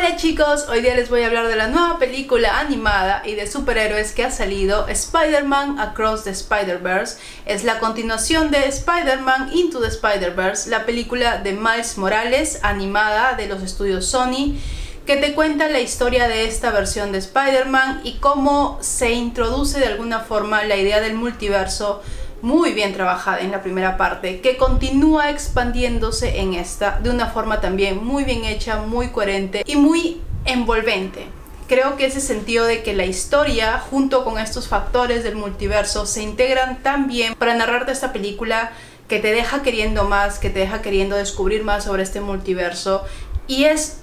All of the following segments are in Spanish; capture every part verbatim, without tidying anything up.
Hola chicos, hoy día les voy a hablar de la nueva película animada y de superhéroes que ha salido, Spider-Man Across the Spider-Verse. Es la continuación de Spider-Man Into the Spider-Verse, la película de Miles Morales animada de los estudios Sony, que te cuenta la historia de esta versión de Spider-Man y cómo se introduce de alguna forma la idea del multiverso, muy bien trabajada en la primera parte, que continúa expandiéndose en esta de una forma también muy bien hecha, muy coherente y muy envolvente. Creo que ese sentido de que la historia junto con estos factores del multiverso se integran tan bien para narrarte esta película, que te deja queriendo más, que te deja queriendo descubrir más sobre este multiverso, y es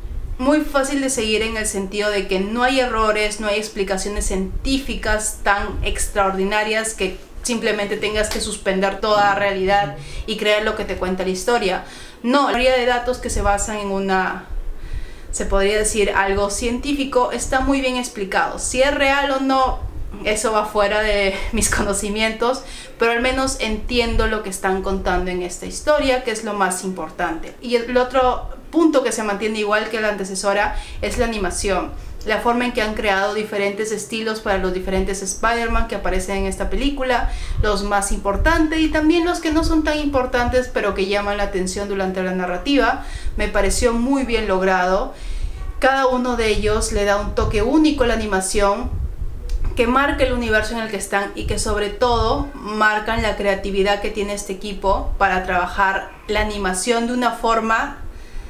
muy fácil de seguir en el sentido de que no hay errores, no hay explicaciones científicas tan extraordinarias que simplemente tengas que suspender toda realidad y creer lo que te cuenta la historia. No, la mayoría de datos que se basan en una, se podría decir, algo científico, está muy bien explicado. Si es real o no, eso va fuera de mis conocimientos, pero al menos entiendo lo que están contando en esta historia, que es lo más importante. Y el otro punto que se mantiene igual que la antecesora es la animación. La forma en que han creado diferentes estilos para los diferentes Spider-Man que aparecen en esta película, los más importantes y también los que no son tan importantes pero que llaman la atención durante la narrativa, me pareció muy bien logrado. Cada uno de ellos le da un toque único a la animación, que marca el universo en el que están y que sobre todo marcan la creatividad que tiene este equipo para trabajar la animación de una forma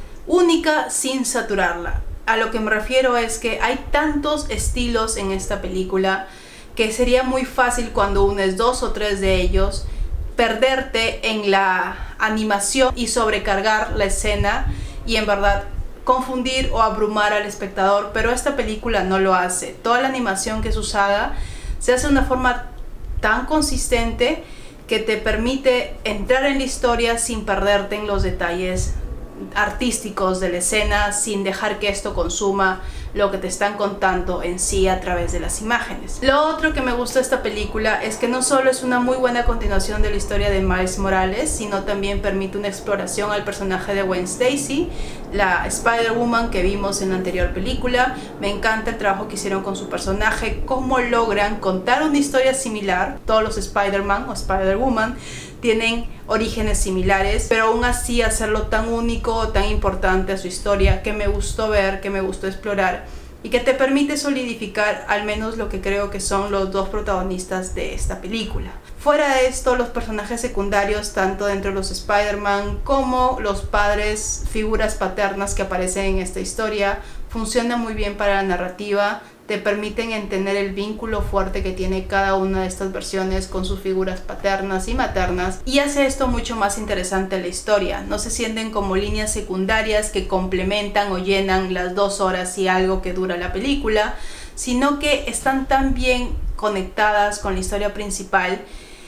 única sin saturarla. A lo que me refiero es que hay tantos estilos en esta película que sería muy fácil, cuando unes dos o tres de ellos, perderte en la animación y sobrecargar la escena y en verdad confundir o abrumar al espectador, pero esta película no lo hace. Toda la animación que es usada se hace de una forma tan consistente que te permite entrar en la historia sin perderte en los detalles artísticos de la escena, sin dejar que esto consuma lo que te están contando en sí a través de las imágenes. Lo otro que me gusta de esta película es que no solo es una muy buena continuación de la historia de Miles Morales, sino también permite una exploración al personaje de Gwen Stacy, la Spider-Woman que vimos en la anterior película. Me encanta el trabajo que hicieron con su personaje, cómo logran contar una historia similar. Todos los Spider-Man o Spider-Woman tienen orígenes similares, pero aún así hacerlo tan único, tan importante a su historia, que me gustó ver, que me gustó explorar y que te permite solidificar al menos lo que creo que son los dos protagonistas de esta película. Fuera de esto, los personajes secundarios, tanto dentro de los Spider-Man como los padres, figuras paternas que aparecen en esta historia, funcionan muy bien para la narrativa. Te permiten entender el vínculo fuerte que tiene cada una de estas versiones con sus figuras paternas y maternas, y hace esto mucho más interesante la historia. No se sienten como líneas secundarias que complementan o llenan las dos horas y algo que dura la película, sino que están tan bien conectadas con la historia principal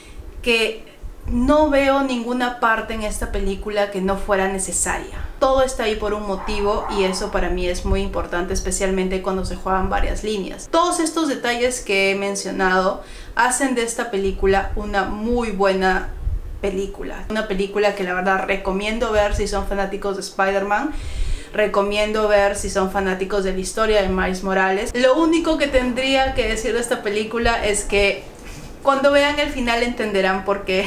que no veo ninguna parte en esta película que no fuera necesaria. Todo está ahí por un motivo y eso para mí es muy importante, especialmente cuando se juegan varias líneas. Todos estos detalles que he mencionado hacen de esta película una muy buena película. Una película que la verdad recomiendo ver si son fanáticos de Spider-Man. Recomiendo ver si son fanáticos de la historia de Miles Morales. Lo único que tendría que decir de esta película es que cuando vean el final entenderán por qué.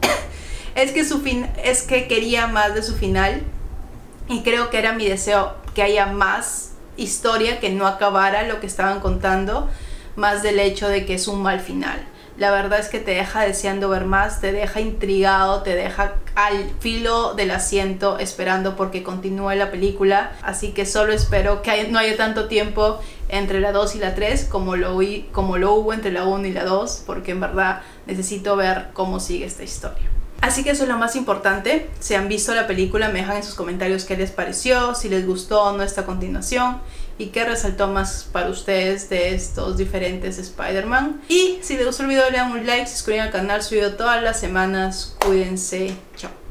Es que, su fin es que quería más de su final. Y creo que era mi deseo que haya más historia, que no acabara lo que estaban contando, más del hecho de que es un mal final. La verdad es que te deja deseando ver más, te deja intrigado, te deja al filo del asiento esperando porque continúe la película. Así que solo espero que no haya tanto tiempo entre la dos y la tres como lo, como lo hubo entre la uno y la dos, porque en verdad necesito ver cómo sigue esta historia. Así que eso es lo más importante. Si han visto la película, me dejan en sus comentarios qué les pareció, si les gustó o no esta continuación y qué resaltó más para ustedes de estos diferentes Spider-Man. Y si les gustó el video, le dan un like, se suscriben al canal, subido todas las semanas. Cuídense, chao.